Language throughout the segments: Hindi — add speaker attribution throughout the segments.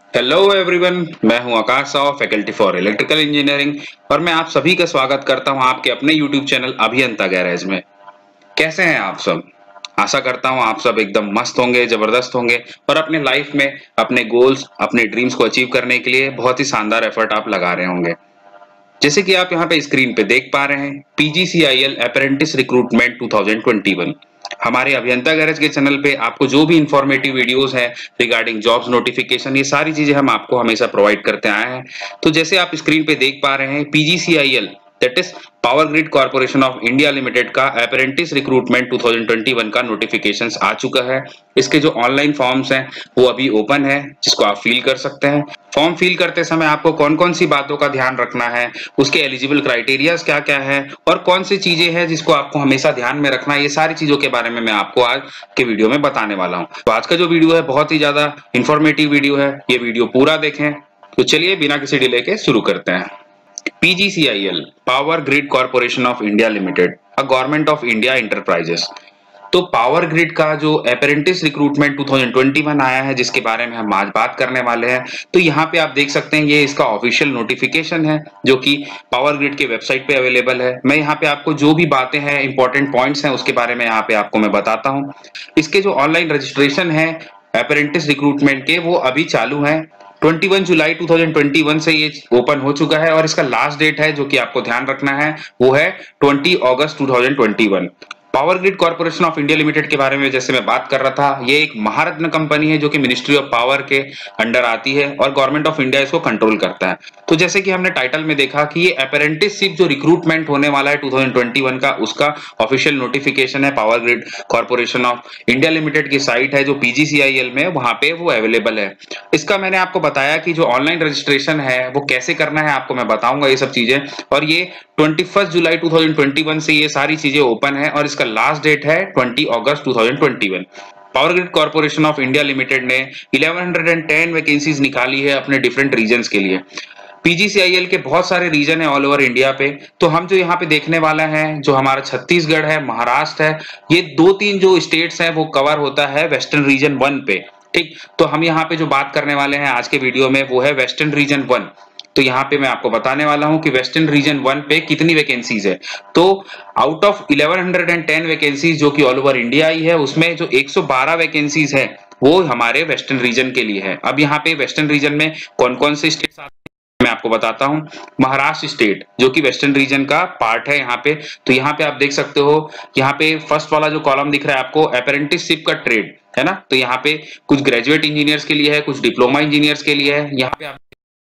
Speaker 1: हेलो एवरीवन, मैं हूं Akash Sav, faculty for electrical engineering और मैं आप सभी का स्वागत करता हूं आपके अपने यूट्यूब चैनल अभियंता गैरेज में। कैसे हैं आप सब? आशा करता हूं आप सब एकदम मस्त होंगे, जबरदस्त होंगे और अपने लाइफ में अपने गोल्स, अपने ड्रीम्स को अचीव करने के लिए बहुत ही शानदार एफर्ट आप लगा रहे होंगे। जैसे कि आप यहाँ पे स्क्रीन पे देख पा रहे हैं, पीजीसीआईएल अप्रेंटिस रिक्रूटमेंट 2021। हमारे अभियंता गैरेज के चैनल पे आपको जो भी इंफॉर्मेटिव वीडियोस है रिगार्डिंग जॉब्स नोटिफिकेशन, ये सारी चीजें हम आपको हमेशा प्रोवाइड करते आए हैं। तो जैसे आप स्क्रीन पे देख पा रहे हैं, PGCIL that is power grid corporation of India limited का अप्रेंटिस रिक्रूटमेंट 2021 का नोटिफिकेशंस आ चुका है। इसके जो ऑनलाइन फॉर्म्स हैं वो अभी ओपन है, जिसको आप फिल कर सकते हैं। फॉर्म फिल करते समय आपको कौन कौन सी बातों का ध्यान रखना है, उसके एलिजिबल क्राइटेरियाज क्या क्या है और कौन सी चीजें हैं जिसको आपको हमेशा ध्यान में रखना है, ये सारी चीजों के बारे में मैं आपको आज के वीडियो में बताने वाला हूं। तो आज का जो वीडियो है बहुत ही ज्यादा इंफॉर्मेटिव वीडियो है, ये वीडियो पूरा देखें। तो चलिए बिना किसी डिले के शुरू करते हैं। PGCIL power grid corporation of India limited, a government of India enterprises. तो पावर ग्रिड का जो अप्रेंटिस रिक्रूटमेंट 2021 आया है, जिसके बारे में हम आज बात करने वाले हैं, तो यहाँ पे आप देख सकते हैं ये इसका ऑफिशियल नोटिफिकेशन है जो कि पावर ग्रिड के वेबसाइट पे अवेलेबल है। मैं यहाँ पे आपको जो भी बातें हैं, इंपॉर्टेंट पॉइंट्स हैं, उसके बारे में यहाँ पे आपको मैं बताता हूँ। इसके जो ऑनलाइन रजिस्ट्रेशन है अप्रेंटिस रिक्रूटमेंट के, वो अभी चालू है। 21 जुलाई 2021 से ये ओपन हो चुका है और इसका लास्ट डेट है जो कि आपको ध्यान रखना है, वो है 20 अगस्त 2021। Power grid corporation of India limited के बारे में जैसे मैं बात कर रहा था, ये एक महारत्न कंपनी है जो कि मिनिस्ट्री ऑफ पावर के अंडर आती है और गवर्नमेंट ऑफ इंडिया इसको कंट्रोल करता है। तो जैसे कि हमने टाइटल में देखा कि ये अप्रेंटिसशिप जो रिक्रूटमेंट होने वाला है 2021 का, उसका ऑफिशियल नोटिफिकेशन है power grid corporation of India limited की साइट है जो पीजीसीआईएल में, वहां पे वो अवेलेबल है। इसका मैंने आपको बताया कि जो ऑनलाइन रजिस्ट्रेशन है वो कैसे करना है, आपको मैं बताऊंगा ये सब चीजें। और ये 21 जुलाई 2021 से ये सारी चीजें ओपन है और इसका लास्ट डेट है 20 अगस्त 2021। Power grid corporation of India limited ने 1110 वैकेंसीज निकाली है अपने डिफरेंट रीजन्स के लिए। पीजीसीआईएल के बहुत सारे रीजन है ऑल ओवर इंडिया पे। तो हम जो यहाँ पे देखने वाला है, जो हमारा छत्तीसगढ़ है, महाराष्ट्र है, ये दो तीन जो स्टेट्स हैं वो कवर होता है वेस्टर्न रीजन 1 पे। ठीक, तो हम यहाँ पे जो बात करने वाले हैं आज के वीडियो में वो है वेस्टर्न रीजन 1। तो यहाँ पे मैं आपको बताने वाला हूँ कि वेस्टर्न रीजन 1 पे कितनी वैकेंसीज है। तो आउट ऑफ 1110 वैकेंसीज जो कि ऑल ओवर इंडिया आई है, उसमें जो 112 वैकेंसीज है वो हमारे वेस्टर्न रीजन के लिए है। अब यहाँ पे वेस्टर्न रीजन में कौन कौन से स्टेट्स आते हैं मैं आपको बताता हूँ। महाराष्ट्र स्टेट जो कि वेस्टर्न रीजन का पार्ट है यहाँ पे। तो यहाँ पे आप देख सकते हो, यहाँ पे फर्स्ट वाला जो कॉलम दिख रहा है आपको, अप्रेंटिसशिप का ट्रेड है ना। तो यहाँ पे कुछ ग्रेजुएट इंजीनियर्स के लिए है, कुछ डिप्लोमा इंजीनियर्स के लिए है। यहाँ पे आप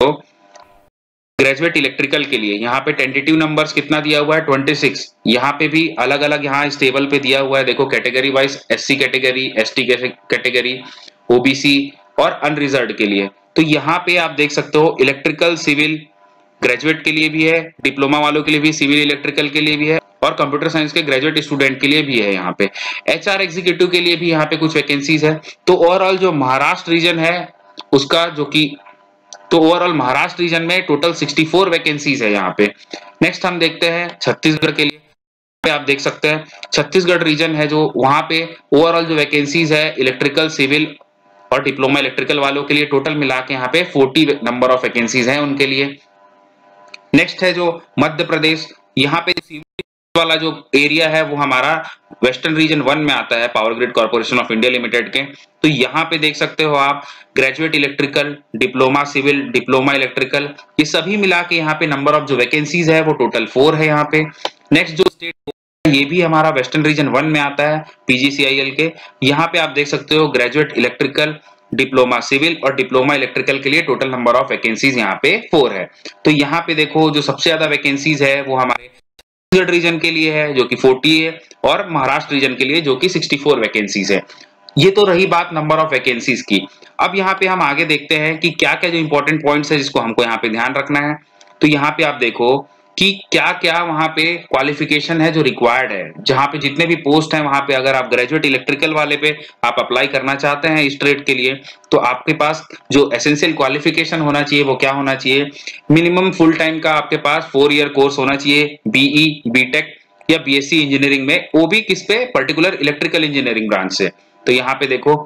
Speaker 1: ग्रेजुएट इलेक्ट्रिकल के लिए यहाँ पे टेंटेटिव नंबर्स कितना दिया हुआ है, 26। यहाँ पे भी अलग अलग यहाँ इस टेबल पे दिया हुआ है, देखो category wise, SC category, ST category, OBC और अनरिजर्व्ड के लिए। तो यहाँ पे आप देख सकते हो इलेक्ट्रिकल सिविल ग्रेजुएट के लिए भी है, डिप्लोमा वालों के लिए भी, सिविल इलेक्ट्रिकल के लिए भी है और कंप्यूटर साइंस के ग्रेजुएट स्टूडेंट के लिए भी है। यहाँ पे एचआर एग्जीक्यूटिव के लिए भी यहाँ पे कुछ वैकेंसीज है। तो ओवरऑल जो महाराष्ट्र रीजन है उसका जो कि, तो ओवरऑल महाराष्ट्र रीजन में टोटल 64 वैकेंसीज है यहाँ पे। नेक्स्ट हम देखते हैं छत्तीसगढ़ के लिए। पे आप देख सकते हैं छत्तीसगढ़ रीजन है जो, वहां पे ओवरऑल जो वैकेंसीज है इलेक्ट्रिकल सिविल और डिप्लोमा इलेक्ट्रिकल वालों के लिए टोटल मिला के यहाँ पे 40 नंबर ऑफ वैकेंसीज हैं उनके लिए। नेक्स्ट है जो मध्य प्रदेश, यहाँ पे सिविल वाला जो एरिया है वो हमारा वेस्टर्न रीजन 1 में आता है power grid corporation of India limited के। तो यहाँ पे देख सकते हो आप graduate electrical, diploma civil, diploma electrical, ये सभी मिला के यहाँ पे नंबर ऑफ जो वैकेंसीज है वो टोटल 4 है यहाँ पे। नेक्स्ट जो स्टेट ये भी हमारा वेस्टर्न रीजन 1 में आता है पीजीसीआईएल के। यहाँ पे आप देख सकते हो ग्रेजुएट इलेक्ट्रिकल, डिप्लोमा सिविल और डिप्लोमा इलेक्ट्रिकल के लिए टोटल नंबर ऑफ वैकेंसीज यहाँ पे 4 है। तो यहाँ पे देखो जो सबसे ज्यादा वैकेंसीज है वो हमारे छत्तीसगढ़ रीजन के लिए है जो कि 40 है और महाराष्ट्र रीजन के लिए जो कि 64 वैकेंसीज है। ये तो रही बात नंबर ऑफ वैकेंसीज की। अब यहाँ पे हम आगे देखते हैं कि क्या क्या जो इंपॉर्टेंट पॉइंट्स है जिसको हमको यहाँ पे ध्यान रखना है। तो यहाँ पे आप देखो कि क्या क्या वहां पे क्वालिफिकेशन है जो रिक्वायर्ड है। जहां पे जितने भी पोस्ट हैं वहां पे अगर आप ग्रेजुएट इलेक्ट्रिकल वाले पे आप अप्लाई करना चाहते हैं इस ट्रेड के लिए, तो आपके पास जो एसेंशियल क्वालिफिकेशन होना चाहिए वो क्या होना चाहिए, मिनिमम फुल टाइम का आपके पास 4 ईयर कोर्स होना चाहिए, बीई, बीटेक या बीएससी इंजीनियरिंग में, वो भी किस पे, पर्टिकुलर इलेक्ट्रिकल इंजीनियरिंग ब्रांच से। तो यहाँ पे देखो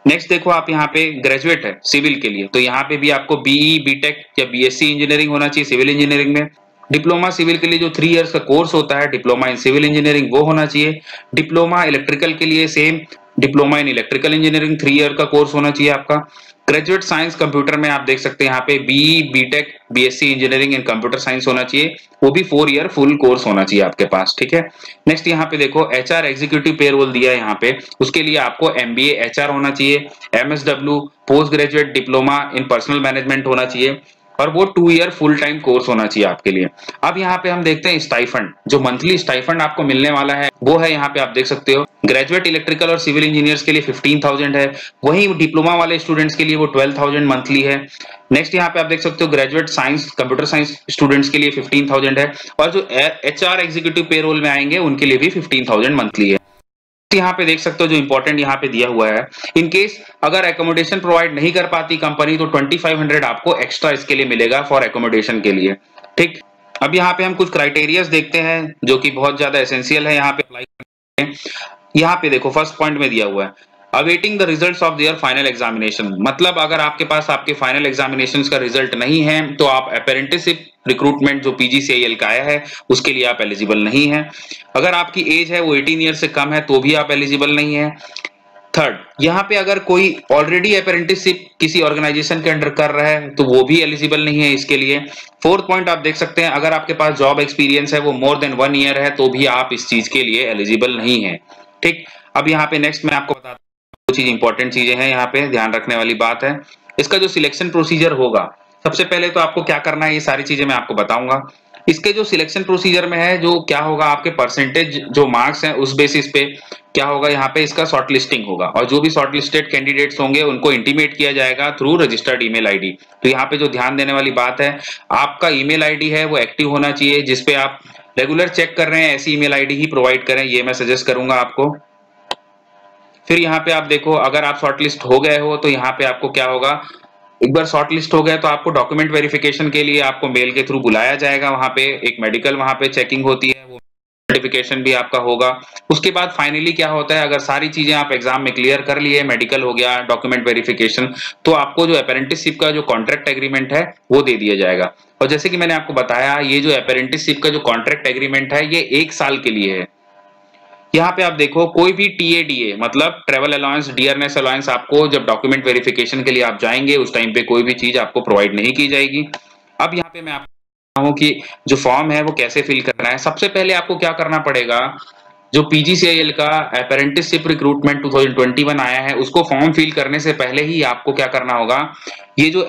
Speaker 1: नेक्स्ट देखो आप यहाँ पे ग्रेजुएट है सिविल के लिए, तो यहाँ पे भी आपको बीई, बीटेक या बीएससी इंजीनियरिंग होना चाहिए सिविल इंजीनियरिंग में। डिप्लोमा सिविल के लिए जो 3 इयर्स का कोर्स होता है डिप्लोमा इन सिविल इंजीनियरिंग वो होना चाहिए। डिप्लोमा इलेक्ट्रिकल के लिए same diploma in electrical engineering 3 year का कोर्स होना चाहिए आपका। ग्रेजुएट साइंस कंप्यूटर में आप देख सकते हैं यहाँ पे BE, BTech, BSc engineering in computer science होना चाहिए, वो भी 4 ईयर फुल कोर्स होना चाहिए आपके पास, ठीक है। नेक्स्ट यहाँ पे देखो एचआर एग्जीक्यूटिव पेरोल दिया है यहाँ पे, उसके लिए आपको एमबीए एचआर होना चाहिए, MSW post graduate diploma in personal management होना चाहिए, और वो 2 ईयर फुल टाइम कोर्स होना चाहिए आपके लिए। अब यहाँ पे हम देखते हैं स्टाइफंड, जो मंथली स्टाइफंड आपको मिलने वाला है वो है यहाँ पे आप देख सकते हो। ग्रेजुएट इलेक्ट्रिकल और सिविल इंजीनियर्स के लिए 15,000 है, वहीं डिप्लोमा वाले स्टूडेंट्स के लिए वो 12,000 मंथली है। नेक्स्ट यहाँ पे आप देख सकते हो graduate science computer science students के लिए 15,000 है, और जो एचआर एग्जीक्यूटिव पेरोल में आएंगे उनके लिए भी 15,000 मंथली है। यहाँ पे देख सकते हो जो इंपॉर्टेंट यहाँ पे दिया हुआ है, इन केस अगर एकोमोडेशन प्रोवाइड नहीं कर पाती कंपनी तो 2500 आपको एक्स्ट्रा इसके लिए मिलेगा फॉर एकोमोडेशन के लिए, ठीक। अब यहाँ पे हम कुछ क्राइटेरियाज देखते हैं जो कि बहुत ज्यादा एसेंशियल है यहाँ पे अप्लाई करने में। यहाँ पे देखो फर्स्ट पॉइंट में दिया हुआ है awaiting the results of their final examination, मतलब अगर आपके पास आपके फाइनल एग्जामिनेशंस का रिजल्ट नहीं है तो आप अप्रेंटिसशिप रिक्रूटमेंट जो पीजीसीआईएल का आया है उसके लिए आप एलिजिबल नहीं है। अगर आपकी एज है वो 18 ईयर से कम है तो भी आप एलिजिबल नहीं है। थर्ड, यहाँ पे अगर कोई ऑलरेडी अप्रेंटिसशिप किसी ऑर्गेनाइजेशन के अंडर कर रहा है तो वो भी एलिजिबल नहीं है इसके लिए। फोर्थ पॉइंट आप देख सकते हैं अगर आपके पास जॉब एक्सपीरियंस है वो मोर देन 1 ईयर है तो भी आप इस चीज के लिए एलिजिबल नहीं है, ठीक। अब यहाँ पे नेक्स्ट मैं आपको बताता हूँ चीज इंपॉर्टेंट चीजें हैं यहाँ पे ध्यान रखने वाली बात है। इसका जो सिलेक्शन प्रोसीजर होगा, सबसे पहले तो आपको क्या करना है ये सारी चीजें मैं आपको बताऊंगा। इसके जो सिलेक्शन प्रोसीजर में है जो क्या होगा आपके परसेंटेज जो मार्क्स हैं उस बेसिस पे क्या होगा यहाँ पे इसका शॉर्ट लिस्टिंग होगा, और जो भी शॉर्ट लिस्टेड कैंडिडेट्स होंगे उनको इंटीमेट किया जाएगा थ्रू रजिस्टर्ड ईमेल आईडी। तो यहाँ पे जो ध्यान देने वाली बात है आपका ईमेल आईडी है वो एक्टिव होना चाहिए, जिसपे आप रेगुलर चेक कर रहे हैं ऐसी ईमेल आईडी ही प्रोवाइड करें, ये मैं सजेस्ट करूंगा आपको। फिर यहाँ पे आप देखो अगर आप शॉर्टलिस्ट हो गए हो तो यहाँ पे आपको क्या होगा, एक बार शॉर्ट लिस्ट हो गया तो आपको डॉक्यूमेंट वेरिफिकेशन के लिए आपको मेल के थ्रू बुलाया जाएगा, वहां पे एक मेडिकल वहां पे चेकिंग होती है, वो सर्टिफिकेशन भी आपका होगा। उसके बाद फाइनली क्या होता है अगर सारी चीजें आप एग्जाम में क्लियर कर लिए, मेडिकल हो गया, डॉक्यूमेंट वेरिफिकेशन, तो आपको जो अप्रेंटिसशिप का जो कॉन्ट्रैक्ट एग्रीमेंट है वो दे दिया जाएगा। और जैसे कि मैंने आपको बताया ये जो अप्रेंटिसशिप का जो कॉन्ट्रैक्ट एग्रीमेंट है ये 1 साल के लिए है। यहाँ पे आप देखो कोई भी टीएडीए मतलब ट्रेवल अलाउंस, डियरनेस अलाउंस आपको जब डॉक्यूमेंट वेरिफिकेशन के लिए आप जाएंगे उस टाइम पे कोई भी चीज आपको प्रोवाइड नहीं की जाएगी। अब यहाँ पे मैं आपको बताऊं कि जो फॉर्म है वो कैसे फिल करना है। सबसे पहले आपको क्या करना पड़ेगा, जो पीजीसीआईएल का अप्रेंटिसशिप रिक्रूटमेंट 2021 आया है उसको फॉर्म फिल करने से पहले ही आपको क्या करना होगा, ये जो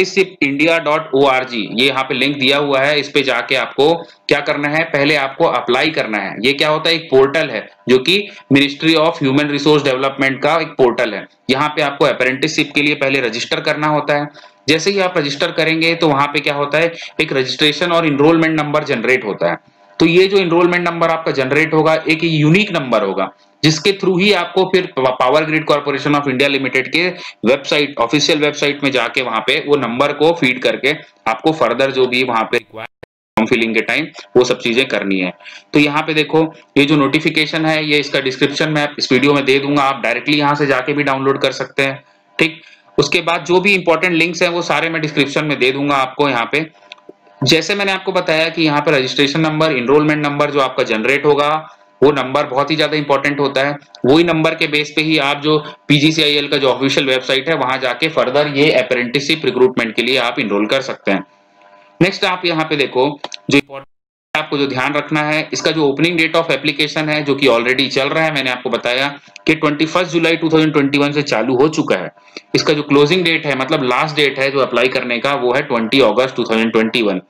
Speaker 1: apprenticeshipindia.org ये यहाँ पे लिंक दिया हुआ है, इस पे जाके आपको क्या करना है, पहले आपको अप्लाई करना है। ये क्या होता है, एक पोर्टल है जो कि ministry of human resource development का एक पोर्टल है। यहाँ पे आपको अप्रेंटिसशिप के लिए पहले रजिस्टर करना होता है। जैसे ही आप रजिस्टर करेंगे तो वहां पे क्या होता है, एक रजिस्ट्रेशन और इनरोलमेंट नंबर जनरेट होता है। तो ये जो इनरोलमेंट नंबर आपका जनरेट होगा एक यूनिक नंबर होगा, जिसके थ्रू ही आपको फिर power grid corporation of India limited के वेबसाइट, ऑफिशियल वेबसाइट में जाके वहां पे वो नंबर को फीड करके आपको फर्दर जो भी वहां पे फॉर्म फिलिंग के टाइम वो सब चीजें करनी है। तो यहाँ पे देखो ये जो नोटिफिकेशन है ये इसका डिस्क्रिप्शन में इस वीडियो में दे दूंगा, आप डायरेक्टली यहाँ से जाके भी डाउनलोड कर सकते हैं, ठीक। उसके बाद जो भी इंपॉर्टेंट लिंक्स हैं वो सारे मैं डिस्क्रिप्शन में दे दूंगा आपको। यहाँ पे जैसे मैंने आपको बताया कि यहाँ पे रजिस्ट्रेशन नंबर, इनरोलमेंट नंबर जो आपका जनरेट होगा वो नंबर बहुत ही ज्यादा इंपॉर्टेंट होता है। वही नंबर के बेस पे ही आप जो पीजीसीआईएल का जो ऑफिशियल वेबसाइट है वहां जाके फर्दर ये अप्रेंटिसशिप रिक्रूटमेंट के लिए आप इनरोल कर सकते हैं। नेक्स्ट आप यहाँ पे देखो जो इंपॉर्टेंट आपको जो ध्यान रखना है, इसका जो ओपनिंग डेट ऑफ एप्लीकेशन है जो कि ऑलरेडी चल रहा है, मैंने आपको बताया कि 21 जुलाई 2021 से चालू हो चुका है। इसका जो क्लोजिंग डेट है मतलब लास्ट डेट है जो अप्लाई करने का वो है 20 अगस्त 2021।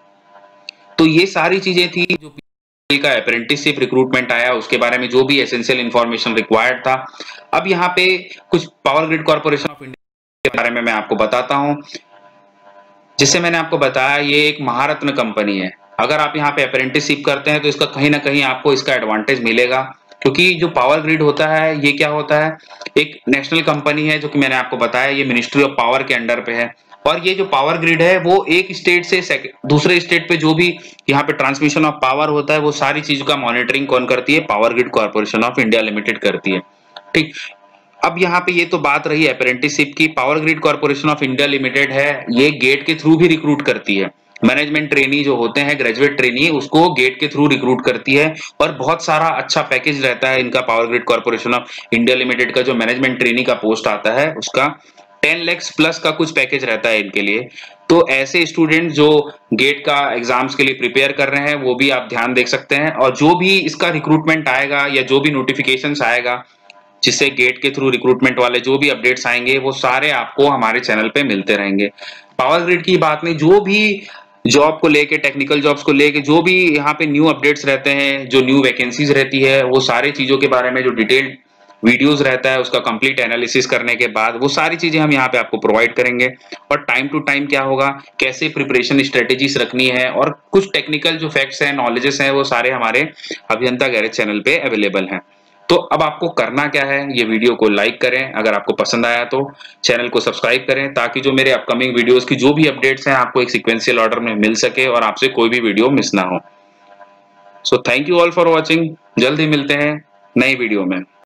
Speaker 1: तो ये सारी चीजें थी जो का अप्रेंटिसशिप रिक्रूटमेंट आया उसके बारे में जो भी एसेंशियल इंफॉर्मेशन रिक्वायर्ड था। अब यहाँ पे कुछ power grid corporation of India के बारे में मैं आपको बताता हूँ। जिससे मैंने आपको बताया ये एक महारत्न कंपनी है, अगर आप यहाँ पे अप्रेंटिसशिप करते हैं तो इसका कहीं ना कहीं आपको इसका एडवांटेज मिलेगा, क्योंकि जो पावर ग्रिड होता है ये क्या होता है, एक नेशनल कंपनी है जो कि मैंने आपको बताया ये मिनिस्ट्री ऑफ पावर के अंडर पे है। और ये जो पावर ग्रिड है वो एक स्टेट से दूसरे स्टेट पे जो भी यहाँ पे ट्रांसमिशन ऑफ पावर होता है वो सारी चीजों का मॉनिटरिंग कौन करती है, power grid corporation of India limited करती है, ठीक। अब यहाँ पे ये तो बात रही अप्रेंटिसशिप की। Power grid corporation of India limited है, ये गेट के थ्रू भी रिक्रूट करती है। मैनेजमेंट ट्रेनी जो होते हैं, ग्रेजुएट ट्रेनी, उसको गेट के थ्रू रिक्रूट करती है और बहुत सारा अच्छा पैकेज रहता है इनका। Power grid corporation of India limited का जो मैनेजमेंट ट्रेनी का पोस्ट आता है उसका 10 लाख प्लस का कुछ पैकेज रहता है इनके लिए। तो ऐसे स्टूडेंट जो गेट का एग्जाम्स के लिए प्रिपेयर कर रहे हैं वो भी आप ध्यान देख सकते हैं। और जो भी इसका रिक्रूटमेंट आएगा या जो भी नोटिफिकेशंस आएगा, जिससे गेट के थ्रू रिक्रूटमेंट वाले जो भी अपडेट्स आएंगे, वो सारे आपको हमारे चैनल पे मिलते रहेंगे। पावर ग्रिड की बात नहीं, जो भी जॉब को लेके, टेक्निकल जॉब्स को लेके जो भी यहाँ पे न्यू अपडेट्स रहते हैं, जो न्यू वैकेंसीज रहती है, वो सारी चीजों के बारे में जो डिटेल्ड वीडियोस रहता है, उसका कंप्लीट एनालिसिस करने के बाद वो सारी चीजें हम यहाँ पे आपको प्रोवाइड करेंगे। और टाइम टू टाइम क्या होगा, कैसे प्रिपरेशन स्ट्रेटेजीज रखनी है और कुछ टेक्निकल जो फैक्ट्स हैं, नॉलेजेस हैं, वो सारे हमारे अभियंता गैरेज चैनल पे अवेलेबल हैं। तो अब आपको करना क्या है, ये वीडियो को लाइक करें, अगर आपको पसंद आया तो चैनल को सब्सक्राइब करें, ताकि जो मेरे अपकमिंग वीडियोस की जो भी अपडेट्स हैं आपको एक सीक्वेंशियल ऑर्डर में मिल सके और आपसे कोई भी वीडियो मिस ना हो। So thank you all for watching. जल्द ही मिलते हैं नई वीडियो में।